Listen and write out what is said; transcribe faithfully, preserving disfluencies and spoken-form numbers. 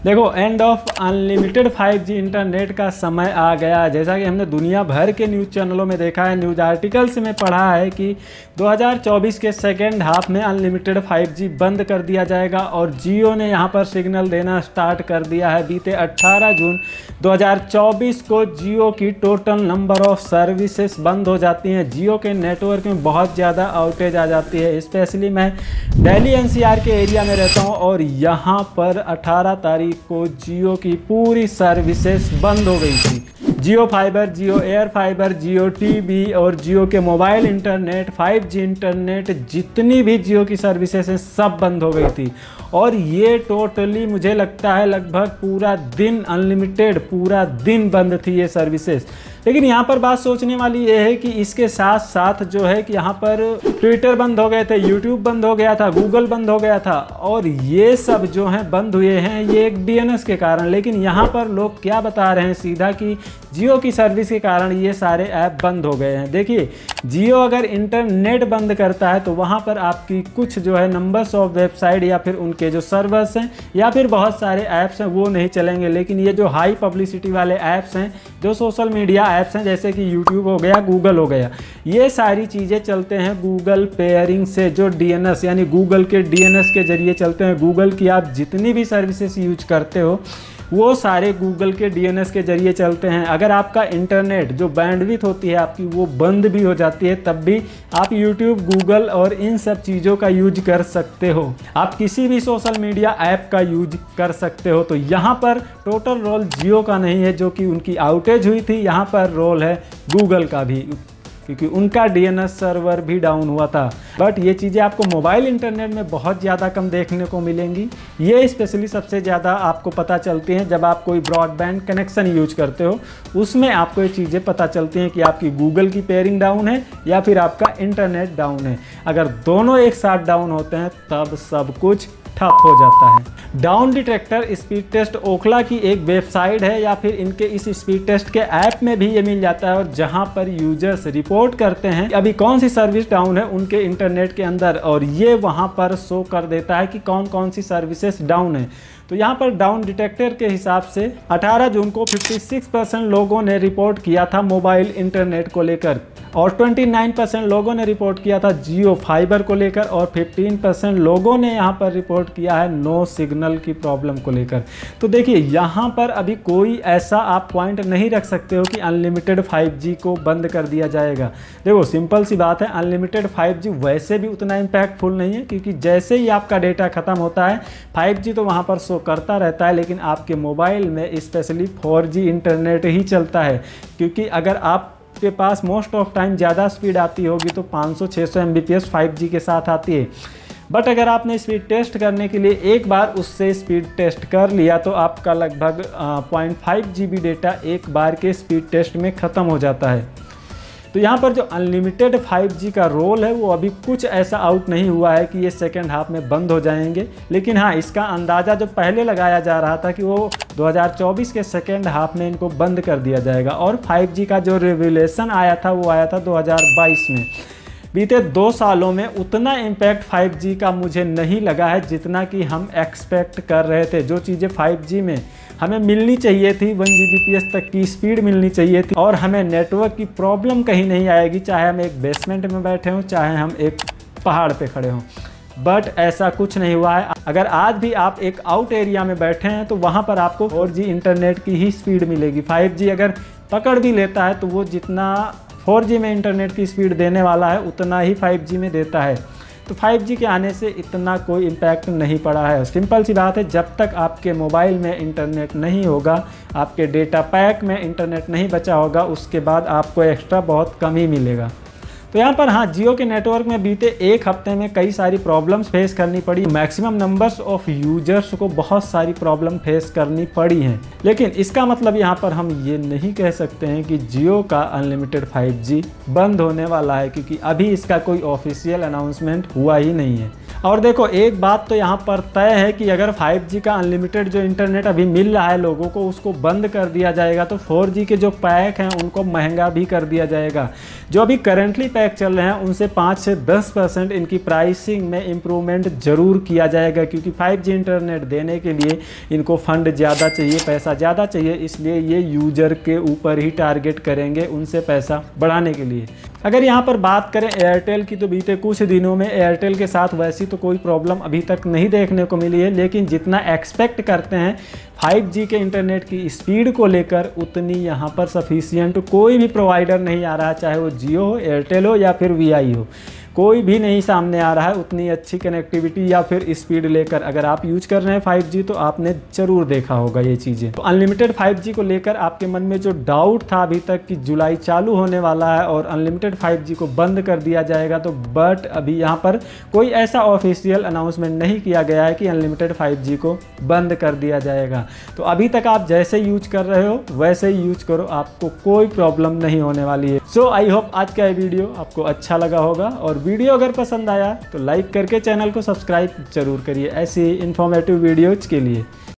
देखो, end of unlimited five G internet का समय आ गया। जैसा कि हमने दुनिया भर के न्यूज़ चैनलों में देखा है, न्यूज़ आर्टिकल्स में पढ़ा है कि दो हज़ार चौबीस के सेकेंड हाफ में अनलिमिटेड फाइव जी बंद कर दिया जाएगा और जियो ने यहां पर सिग्नल देना स्टार्ट कर दिया है। बीते अठारह जून दो हज़ार चौबीस को जियो की टोटल नंबर ऑफ सर्विसेज बंद हो जाती हैं। जियो के नेटवर्क में बहुत ज़्यादा आउटेज आ जाती है। स्पेशली मैं दिल्ली एन सी आर के एरिया में रहता हूं और यहाँ पर अठारह तारीख को जियो की पूरी सर्विसेज बंद हो गई थी। Jio fiber, Jio air fiber, Jio TV और जियो के mobile internet, five G internet, जितनी भी जियो की सर्विसेज हैं सब बंद हो गई थी। और ये टोटली मुझे लगता है लगभग पूरा दिन अनलिमिटेड, पूरा दिन बंद थी ये सर्विसेज। लेकिन यहाँ पर बात सोचने वाली ये है कि इसके साथ साथ जो है कि यहाँ पर ट्विटर बंद हो गए थे, यूट्यूब बंद हो गया था, गूगल बंद हो गया था और ये सब जो हैं बंद हुए हैं ये एक डी एन एस के कारण। लेकिन यहाँ पर लोग क्या बता रहे हैं सीधा कि जियो की सर्विस के कारण ये सारे ऐप बंद हो गए हैं। देखिए, जियो अगर इंटरनेट बंद करता है तो वहाँ पर आपकी कुछ जो है नंबर्स ऑफ वेबसाइट या फिर उनके जो सर्वर्स हैं या फिर बहुत सारे ऐप्स हैं वो नहीं चलेंगे। लेकिन ये जो हाई पब्लिसिटी वाले ऐप्स हैं, जो सोशल मीडिया ऐप्स हैं जैसे कि यूट्यूब हो गया, गूगल हो गया, ये सारी चीज़ें चलते हैं गूगल पेयरिंग से, जो डी एन एस यानी गूगल के डी एन एस के जरिए चलते हैं। गूगल की आप जितनी भी सर्विसेज यूज करते हो वो सारे गूगल के डी एन एस के जरिए चलते हैं। अगर आपका इंटरनेट जो बैंडविड्थ होती है आपकी वो बंद भी हो जाती है तब भी आप यूट्यूब, गूगल और इन सब चीज़ों का यूज कर सकते हो। आप किसी भी सोशल मीडिया ऐप का यूज कर सकते हो। तो यहाँ पर टोटल रोल जियो का नहीं है जो कि उनकी आउटेज हुई थी, यहाँ पर रोल है गूगल का भी, क्योंकि उनका डी एन एस सर्वर भी डाउन हुआ था। बट ये चीज़ें आपको मोबाइल इंटरनेट में बहुत ज़्यादा कम देखने को मिलेंगी। ये स्पेशली सबसे ज़्यादा आपको पता चलती हैं जब आप कोई ब्रॉडबैंड कनेक्शन यूज करते हो, उसमें आपको ये चीज़ें पता चलती हैं कि आपकी गूगल की पेयरिंग डाउन है या फिर आपका इंटरनेट डाउन है। अगर दोनों एक साथ डाउन होते हैं तब सब कुछ ठप हो जाता है। Down detector speed test Ookla की एक वेबसाइट है या फिर इनके इस स्पीड टेस्ट के ऐप में भी ये मिल जाता है और जहां पर यूजर्स रिपोर्ट करते हैं अभी कौन सी सर्विस डाउन है उनके इंटरनेट के अंदर, और ये वहां पर शो कर देता है कि कौन कौन सी सर्विसेज डाउन है। तो यहाँ पर डाउन डिटेक्टर के हिसाब से अठारह जून को छप्पन परसेंट लोगों ने रिपोर्ट किया था मोबाइल इंटरनेट को लेकर और उनतीस परसेंट लोगों ने रिपोर्ट किया था जियो फाइबर को लेकर और पंद्रह परसेंट लोगों ने यहाँ पर रिपोर्ट किया है नो सिग्नल की प्रॉब्लम को लेकर। तो देखिए, यहाँ पर अभी कोई ऐसा आप पॉइंट नहीं रख सकते हो कि अनलिमिटेड फाइव जी को बंद कर दिया जाएगा। देखो, सिंपल सी बात है, अनलिमिटेड फाइव जी वैसे भी उतना इम्पैक्टफुल नहीं है क्योंकि जैसे ही आपका डेटा ख़त्म होता है फाइव जी तो वहाँ पर शो करता रहता है, लेकिन आपके मोबाइल में स्पेशली फोर जी इंटरनेट ही चलता है। क्योंकि अगर आप के पास मोस्ट ऑफ टाइम ज़्यादा स्पीड आती होगी तो पाँच सौ छह सौ M B P S five G के साथ आती है। बट अगर आपने स्पीड टेस्ट करने के लिए एक बार उससे स्पीड टेस्ट कर लिया तो आपका लगभग point five G B data एक बार के स्पीड टेस्ट में ख़त्म हो जाता है। तो यहाँ पर जो अनलिमिटेड फाइव जी का रोल है वो अभी कुछ ऐसा आउट नहीं हुआ है कि ये सेकेंड हाफ में बंद हो जाएंगे। लेकिन हाँ, इसका अंदाज़ा जो पहले लगाया जा रहा था कि वो दो हज़ार चौबीस के सेकेंड हाफ में इनको बंद कर दिया जाएगा। और फाइव जी का जो रिवोल्यूशन आया था वो आया था दो हज़ार बाईस में। बीते दो सालों में उतना इम्पैक्ट फाइव जी का मुझे नहीं लगा है जितना कि हम एक्सपेक्ट कर रहे थे। जो चीज़ें फाइव जी में हमें मिलनी चाहिए थी, one G B P S तक की स्पीड मिलनी चाहिए थी और हमें नेटवर्क की प्रॉब्लम कहीं नहीं आएगी, चाहे हम एक बेसमेंट में बैठे हों, चाहे हम एक पहाड़ पे खड़े हों। बट ऐसा कुछ नहीं हुआ है। अगर आज भी आप एक आउट एरिया में बैठे हैं तो वहाँ पर आपको फोर जी इंटरनेट की ही स्पीड मिलेगी। फाइव जी अगर पकड़ भी लेता है तो वो जितना फोर जी में इंटरनेट की स्पीड देने वाला है उतना ही फाइव जी में देता है। तो फाइव जी के आने से इतना कोई इम्पैक्ट नहीं पड़ा है। सिंपल सी बात है, जब तक आपके मोबाइल में इंटरनेट नहीं होगा, आपके डेटा पैक में इंटरनेट नहीं बचा होगा, उसके बाद आपको एक्स्ट्रा बहुत कम ही मिलेगा। तो यहाँ पर हाँ, जियो के नेटवर्क में बीते एक हफ्ते में कई सारी प्रॉब्लम्स फेस करनी पड़ी। मैक्सिमम नंबर्स ऑफ यूजर्स को बहुत सारी प्रॉब्लम फेस करनी पड़ी हैं। लेकिन इसका मतलब यहाँ पर हम ये नहीं कह सकते हैं कि जियो का अनलिमिटेड फाइव जी बंद होने वाला है, क्योंकि अभी इसका कोई ऑफिशियल अनाउंसमेंट हुआ ही नहीं है। और देखो, एक बात तो यहाँ पर तय है कि अगर फाइव जी का अनलिमिटेड जो इंटरनेट अभी मिल रहा है लोगों को, उसको बंद कर दिया जाएगा तो फोर जी के जो पैक हैं उनको महंगा भी कर दिया जाएगा। जो अभी करंटली पैक पैक चल रहे हैं उनसे पाँच से दस परसेंट इनकी प्राइसिंग में इम्प्रूवमेंट ज़रूर किया जाएगा, क्योंकि फाइव जी इंटरनेट देने के लिए इनको फंड ज़्यादा चाहिए, पैसा ज़्यादा चाहिए, इसलिए ये यूज़र के ऊपर ही टारगेट करेंगे उनसे पैसा बढ़ाने के लिए। अगर यहाँ पर बात करें एयरटेल की, तो बीते कुछ दिनों में एयरटेल के साथ वैसी तो कोई प्रॉब्लम अभी तक नहीं देखने को मिली है, लेकिन जितना एक्सपेक्ट करते हैं फाइव जी के इंटरनेट की स्पीड को लेकर उतनी यहाँ पर सफिशियंट कोई भी प्रोवाइडर नहीं आ रहा है, चाहे वो जियो हो, एयरटेल हो या फिर वी आई हो, कोई भी नहीं सामने आ रहा है उतनी अच्छी कनेक्टिविटी या फिर स्पीड लेकर। अगर आप यूज कर रहे हैं फाइव जी तो आपने ज़रूर देखा होगा ये चीज़ें। तो अनलिमिटेड फाइव जी को लेकर आपके मन में जो डाउट था अभी तक कि जुलाई चालू होने वाला है और अनलिमिटेड फाइव जी को बंद कर दिया जाएगा, तो बट अभी यहाँ पर कोई ऐसा ऑफिशियल अनाउंसमेंट नहीं किया गया है कि अनलिमिटेड फाइव जी को बंद कर दिया जाएगा। तो अभी तक आप जैसे यूज कर रहे हो वैसे ही यूज करो, आपको कोई प्रॉब्लम नहीं होने वाली है। सो आई होप आज का ये वीडियो आपको अच्छा लगा होगा, और वीडियो अगर पसंद आया तो लाइक करके चैनल को सब्सक्राइब जरूर करिए ऐसी इन्फॉर्मेटिव वीडियोज के लिए।